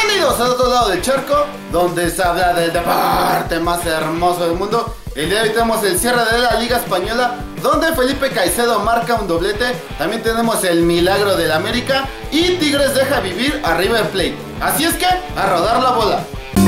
Bienvenidos al otro lado del charco, donde se habla del deporte más hermoso del mundo. El día de hoy tenemos el cierre de la Liga Española, donde Felipe Caicedo marca un doblete. También tenemos el milagro del América y Tigres deja vivir a River Plate. Así es que, a rodar la bola.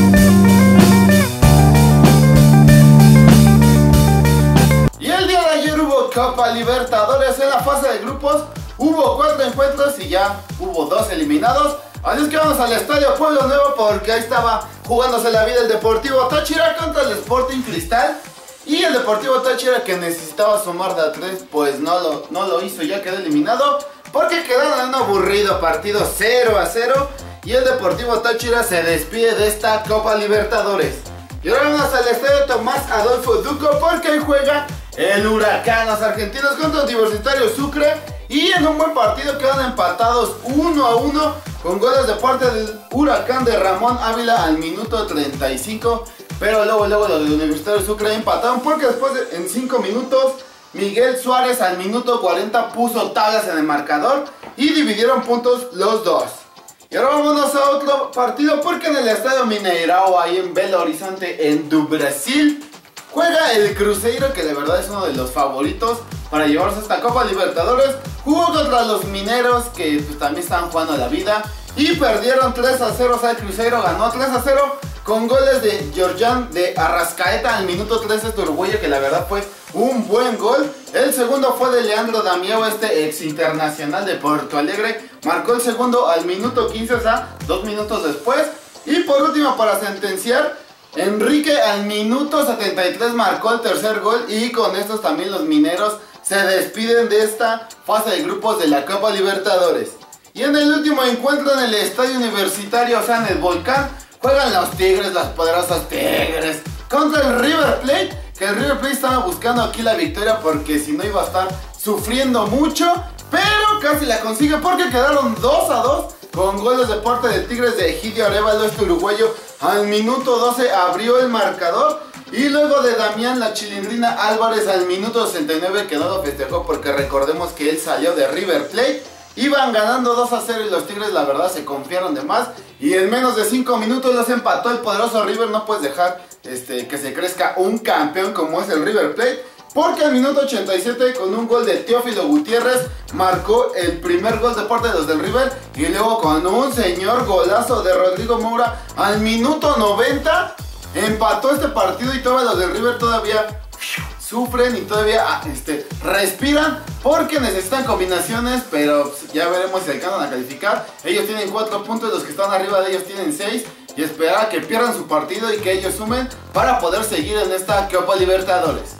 Y el día de ayer hubo Copa Libertadores en la fase de grupos. Hubo 4 encuentros y ya hubo 2 eliminados. Así es que vamos al Estadio Pueblo Nuevo, porque ahí estaba jugándose la vida el Deportivo Táchira contra el Sporting Cristal. Y el Deportivo Táchira, que necesitaba sumar de a 3, pues no lo hizo, ya quedó eliminado, porque quedaron en un aburrido partido 0-0. Y el Deportivo Táchira se despide de esta Copa Libertadores. Y ahora vamos al Estadio Tomás Adolfo Duco, porque ahí juega el Huracán, los argentinos contra Universitario Sucre. Y en un buen partido quedan empatados 1-1 con goles de parte del Huracán de Ramón Ávila al minuto 35. Pero luego los del Universitario Sucre empataron, porque después en 5 minutos Miguel Suárez al minuto 40 puso tablas en el marcador y dividieron puntos los dos. Y ahora vámonos a otro partido, porque en el Estadio Mineirão, ahí en Belo Horizonte, en do Brasil, juega el Cruzeiro, que de verdad es uno de los favoritos para llevarse esta Copa Libertadores. Jugó contra los Mineros, que pues también estaban jugando la vida, y perdieron 3-0. O sea, el Cruzeiro ganó 3-0 con goles de Georgian de Arrascaeta al minuto 13, este uruguayo, que la verdad fue un buen gol. El segundo fue de Leandro Damião, este ex internacional de Porto Alegre. Marcó el segundo al minuto 15, o sea, 2 minutos después. Y por último, para sentenciar, Enrique al minuto 73 marcó el tercer gol. Y con estos también los mineros se despiden de esta fase de grupos de la Copa Libertadores. Y en el último encuentro en el Estadio Universitario, o sea, en el Volcán, juegan los Tigres, los poderosos Tigres, contra el River Plate. Que el River Plate estaba buscando aquí la victoria, porque si no iba a estar sufriendo mucho. Pero casi la consigue, porque quedaron 2-2 con goles de parte de Tigres de Egidio Arévalo, este uruguayo. Al minuto 12 abrió el marcador. Y luego de Damián La Chilindrina Álvarez al minuto 69, que no lo festejó, porque recordemos que él salió de River Plate. Iban ganando 2-0 y los Tigres la verdad se confiaron de más. Y en menos de 5 minutos los empató el poderoso River. No puedes dejar que se crezca un campeón como es el River Plate, porque al minuto 87, con un gol de Teófilo Gutiérrez, marcó el primer gol de parte de los del River. Y luego con un señor golazo de Rodrigo Moura al minuto 90, empató este partido. Y todos los del River todavía sufren y todavía respiran, porque necesitan combinaciones, pero ya veremos si alcanzan a calificar. Ellos tienen 4 puntos, los que están arriba de ellos tienen 6, y esperar a que pierdan su partido y que ellos sumen para poder seguir en esta Copa Libertadores.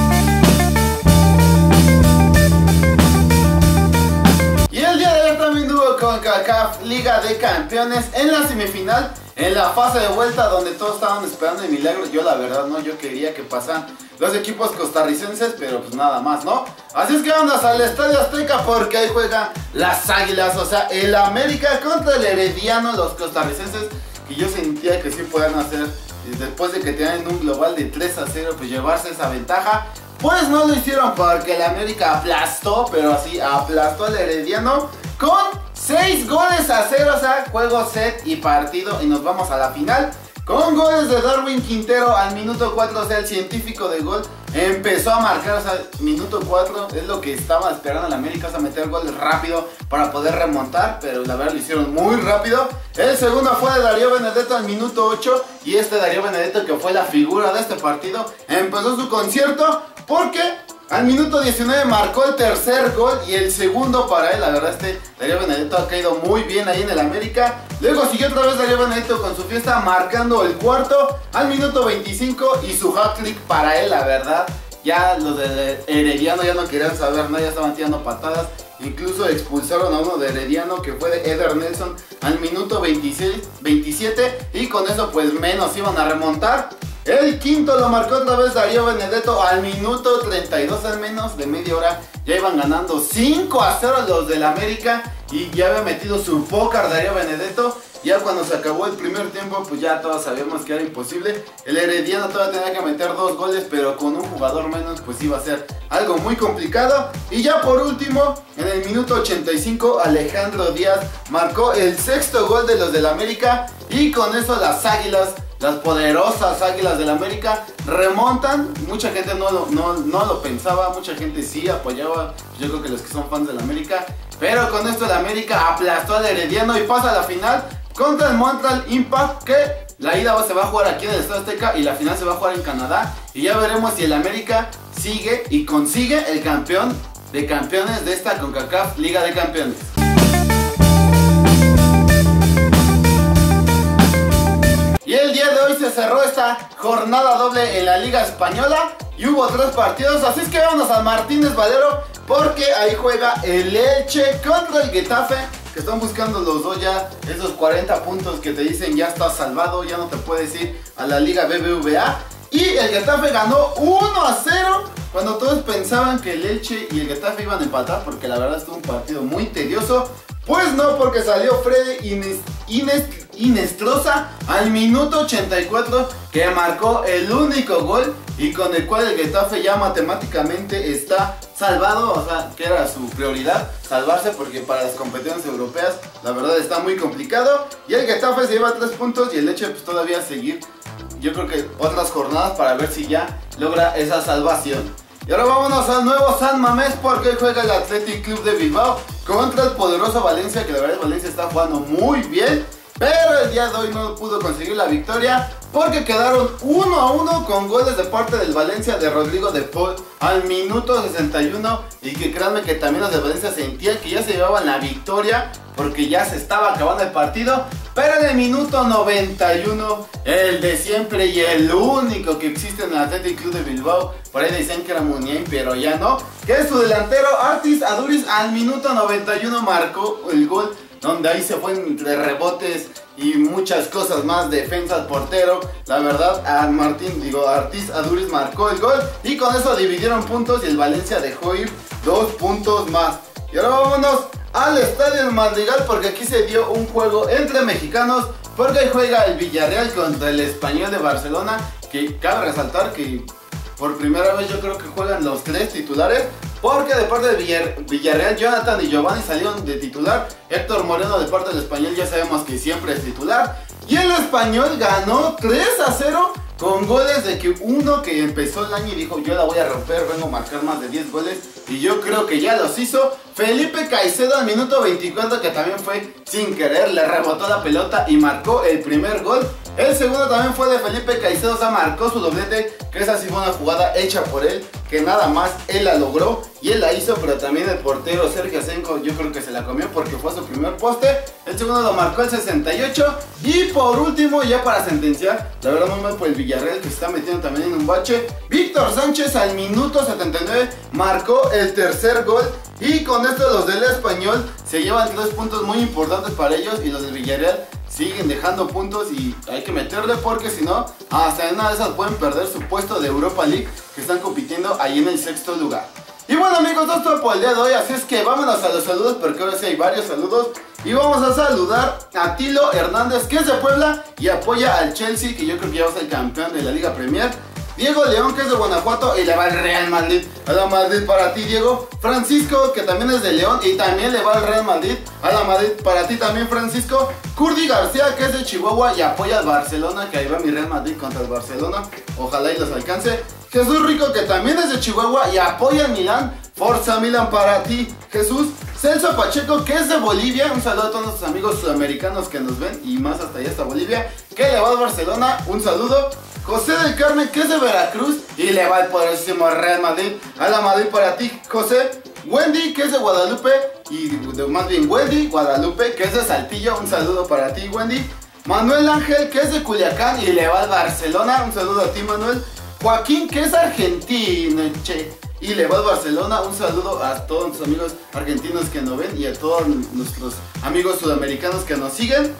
Y el día de hoy también hubo CONCACAF Liga de Campeones en la semifinal, en la fase de vuelta, donde todos estaban esperando el milagro. Yo la verdad no, yo quería que pasaran los equipos costarricenses, pero pues nada más, ¿no? Así es que vamos al Estadio Azteca, porque ahí juegan las Águilas, o sea, el América contra el Herediano, los costarricenses, que yo sentía que sí podían hacer, después de que tenían un global de 3-0, pues llevarse esa ventaja. Pues no lo hicieron, porque el América aplastó, pero así aplastó al Herediano con 6-0, o sea, juego, set y partido, y nos vamos a la final. Con goles de Darwin Quintero al minuto 4, o sea, el científico de gol empezó a marcar, o sea, minuto 4 es lo que estaba esperando el América, o sea, meter goles rápido para poder remontar, pero la verdad lo hicieron muy rápido. El segundo fue de Darío Benedetto al minuto 8, y Darío Benedetto, que fue la figura de este partido, empezó su concierto, porque al minuto 19 marcó el tercer gol y el segundo para él. La verdad, Darío Benedetto ha caído muy bien ahí en el América. Luego siguió otra vez Darío Benedetto con su fiesta, marcando el cuarto al minuto 25 y su hat-trick para él. La verdad, ya los de Herediano ya no querían saber nada, ya estaban tirando patadas. Incluso expulsaron a uno de Herediano, que fue de Eder Nelson, al minuto 27, y con eso pues menos iban a remontar. El quinto lo marcó otra vez Darío Benedetto al minuto 32, al menos de media hora. Ya iban ganando 5-0 los del América, y ya había metido su póker Darío Benedetto. Ya cuando se acabó el primer tiempo, pues ya todos sabíamos que era imposible. El Herediano todavía tenía que meter 2 goles, pero con un jugador menos pues iba a ser algo muy complicado. Y ya por último, en el minuto 85, Alejandro Díaz marcó el 6º gol de los del América. Y con eso las Águilas, las poderosas Águilas del América, remontan. Mucha gente no lo pensaba, mucha gente sí apoyaba, yo creo que los que son fans del América. Pero con esto el América aplastó al Herediano y pasa a la final contra el Montreal Impact, que la ida se va a jugar aquí en el Estadio Azteca y la final se va a jugar en Canadá. Y ya veremos si el América sigue y consigue el campeón de campeones de esta CONCACAF Liga de Campeones. Y el día de hoy se cerró esta jornada doble en la Liga Española y hubo 3 partidos, así es que vámonos al Martínez Valero, porque ahí juega el Elche contra el Getafe, que están buscando los dos ya esos 40 puntos que te dicen ya estás salvado, ya no te puedes ir a la Liga BBVA. Y el Getafe ganó 1-0 cuando todos pensaban que el Elche y el Getafe iban a empatar, porque la verdad estuvo un partido muy tedioso. Pues no, porque salió Freddy Inestrosa al minuto 84, que marcó el único gol y con el cual el Getafe ya matemáticamente está salvado. O sea, que era su prioridad, salvarse, porque para las competiciones europeas la verdad está muy complicado. Y el Getafe se lleva 3 puntos y el Elche pues todavía seguir, yo creo que otras jornadas para ver si ya logra esa salvación. Y ahora vámonos al nuevo San Mamés, porque hoy juega el Athletic Club de Bilbao contra el poderoso Valencia, que la verdad Valencia está jugando muy bien, pero el día de hoy no pudo conseguir la victoria porque quedaron 1-1 con goles de parte del Valencia de Rodrigo de Paul al minuto 61. Y que créanme que también los de Valencia sentían que ya se llevaban la victoria porque ya se estaba acabando el partido. Pero en el minuto 91, el de siempre y el único que existe en el Athletic Club de Bilbao, por ahí decían que era Muniain, pero ya no, que es su delantero Artis Aduriz, al minuto 91 marcó el gol, donde ahí se fue entre rebotes y muchas cosas más, defensa al portero. La verdad, Artis Aduriz marcó el gol y con eso dividieron puntos y el Valencia dejó ir 2 puntos más. Y ahora vámonos al Estadio Madrigal, porque aquí se dio un juego entre mexicanos, porque ahí juega el Villarreal contra el Español de Barcelona, que cabe resaltar que por primera vez yo creo que juegan los 3 titulares, porque de parte de Villarreal, Jonathan y Giovanni salieron de titular. Héctor Moreno de parte del Español ya sabemos que siempre es titular. Y el Español ganó 3-0 con goles de que uno que empezó el año y dijo yo la voy a romper, vengo a marcar más de 10 goles. Y yo creo que ya los hizo. Felipe Caicedo al minuto 24, que también fue sin querer, le rebotó la pelota y marcó el primer gol. El segundo también fue de Felipe Caicedo, o sea, marcó su doblete, que esa sí fue una jugada hecha por él, que nada más él la logró y él la hizo, pero también el portero Sergio Asenjo yo creo que se la comió porque fue su primer poste. El segundo lo marcó el 68 y por último, ya para sentenciar, la verdad muy mal por el Villarreal, que se está metiendo también en un bache, Víctor Sánchez al minuto 79 marcó el tercer gol. Y con esto los del Español se llevan 3 puntos muy importantes para ellos, y los del Villarreal siguen dejando puntos y hay que meterle, porque si no, hasta en una de esas pueden perder su puesto de Europa League, que están compitiendo ahí en el 6º lugar. Y bueno amigos, esto es todo por el día de hoy, así es que vámonos a los saludos, porque ahora sí hay varios saludos. Y vamos a saludar a Tilo Hernández, que es de Puebla y apoya al Chelsea, que yo creo que ya va a ser campeón de la Liga Premier. Diego León, que es de Guanajuato y le va al Real Madrid. A la Madrid para ti, Diego. Francisco, que también es de León y también le va al Real Madrid. A la Madrid para ti también, Francisco. Curdy García, que es de Chihuahua y apoya al Barcelona, que ahí va mi Real Madrid contra el Barcelona. Ojalá y los alcance. Jesús Rico, que también es de Chihuahua y apoya al Milán. Forza Milan para ti, Jesús. Celso Pacheco, que es de Bolivia. Un saludo a todos nuestros amigos sudamericanos que nos ven y más hasta allá hasta Bolivia, que le va al Barcelona. Un saludo. José del Carmen, que es de Veracruz y le va al poderosísimo Real Madrid. A la Madrid para ti, José. Wendy, que es de Guadalupe, y más bien Wendy Guadalupe, que es de Saltillo. Un saludo para ti, Wendy. Manuel Ángel, que es de Culiacán y le va al Barcelona. Un saludo a ti, Manuel. Joaquín, que es argentino, che, y le va al Barcelona. Un saludo a todos nuestros amigos argentinos que nos ven y a todos nuestros amigos sudamericanos que nos siguen.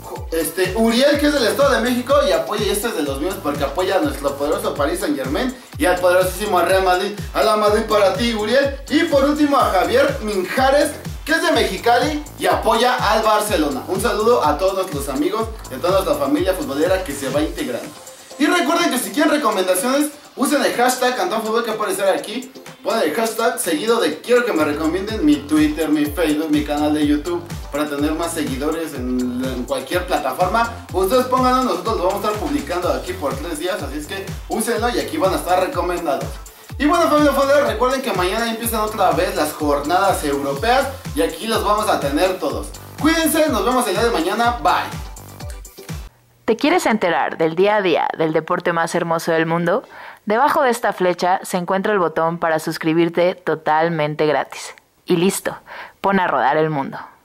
Uriel, que es del Estado de México y apoya, y este es de los míos porque apoya a nuestro poderoso Paris Saint Germain y al poderosísimo Real Madrid. A la Madrid para ti, Uriel. Y por último a Javier Minjares, que es de Mexicali y apoya al Barcelona. Un saludo a todos nuestros amigos y a toda nuestra familia futbolera que se va integrando. Y recuerden que si quieren recomendaciones, usen el hashtag CantónFútbol que aparecerá aquí. Ponen el hashtag seguido de quiero que me recomienden mi Twitter, mi Facebook, mi canal de YouTube, para tener más seguidores en cualquier plataforma. Ustedes pónganlo, nosotros lo vamos a estar publicando aquí por 3 días, así es que úsenlo y aquí van a estar recomendados. Y bueno, familia futbolera, recuerden que mañana empiezan otra vez las jornadas europeas y aquí los vamos a tener todos. Cuídense, nos vemos el día de mañana, bye. ¿Te quieres enterar del día a día del deporte más hermoso del mundo? Debajo de esta flecha se encuentra el botón para suscribirte totalmente gratis. Y listo, pon a rodar el mundo.